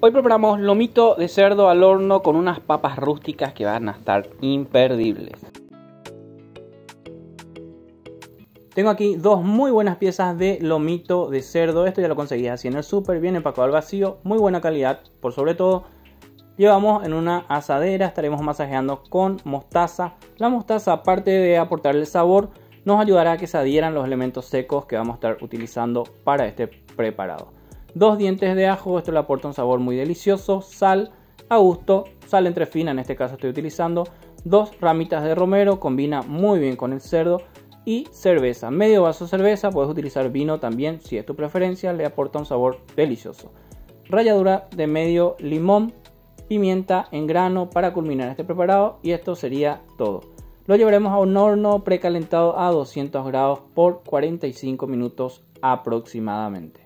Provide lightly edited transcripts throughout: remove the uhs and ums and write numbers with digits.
Hoy preparamos lomito de cerdo al horno con unas papas rústicas que van a estar imperdibles. Tengo aquí dos muy buenas piezas de lomito de cerdo. Esto ya lo conseguí así en el súper, bien empacado al vacío, muy buena calidad. Por sobre todo, llevamos en una asadera, estaremos masajeando con mostaza. La mostaza, aparte de aportarle sabor, nos ayudará a que se adhieran los elementos secos que vamos a estar utilizando para este preparado. 2 dientes de ajo, esto le aporta un sabor muy delicioso. Sal a gusto, sal entre fina, en este caso estoy utilizando. 2 ramitas de romero, combina muy bien con el cerdo. Y cerveza, medio vaso de cerveza, puedes utilizar vino también si es tu preferencia, le aporta un sabor delicioso. Ralladura de medio limón, pimienta en grano para culminar este preparado y esto sería todo. Lo llevaremos a un horno precalentado a 200 grados por 45 minutos aproximadamente.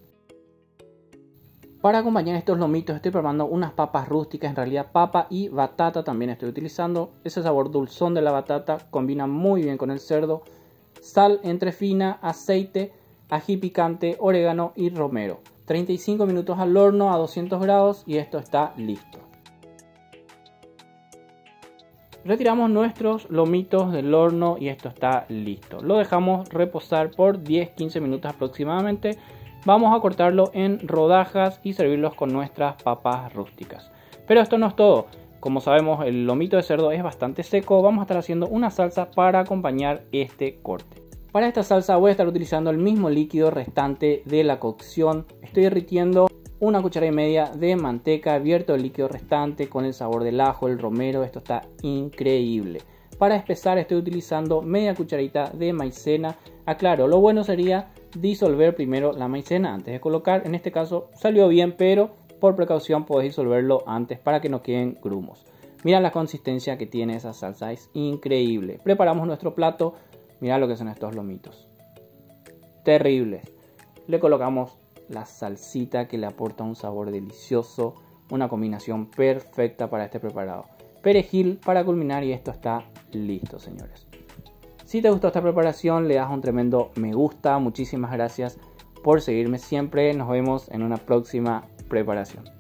Para acompañar estos lomitos estoy preparando unas papas rústicas, en realidad papa y batata también estoy utilizando. Ese sabor dulzón de la batata combina muy bien con el cerdo. Sal entre fina, aceite, ají picante, orégano y romero. 35 minutos al horno a 200 grados y esto está listo. Retiramos nuestros lomitos del horno y esto está listo. Lo dejamos reposar por 10-15 minutos aproximadamente. Vamos a cortarlo en rodajas y servirlos con nuestras papas rústicas. Pero esto no es todo. Como sabemos, el lomito de cerdo es bastante seco. Vamos a estar haciendo una salsa para acompañar este corte. Para esta salsa voy a estar utilizando el mismo líquido restante de la cocción. Estoy derritiendo 1,5 cucharadas de manteca, vierto el líquido restante con el sabor del ajo, el romero. Esto está increíble. Para espesar estoy utilizando media cucharadita de maicena. Aclaro, lo bueno sería disolver primero la maicena antes de colocar. En este caso salió bien, pero por precaución podéis disolverlo antes para que no queden grumos. Mira la consistencia que tiene esa salsa, es increíble. Preparamos nuestro plato. Mira lo que son estos lomitos, terribles. Le colocamos la salsita que le aporta un sabor delicioso, una combinación perfecta para este preparado. Perejil para culminar y esto está listo, señores. Si te gustó esta preparación, le das un tremendo me gusta. Muchísimas gracias por seguirme siempre. Nos vemos en una próxima preparación.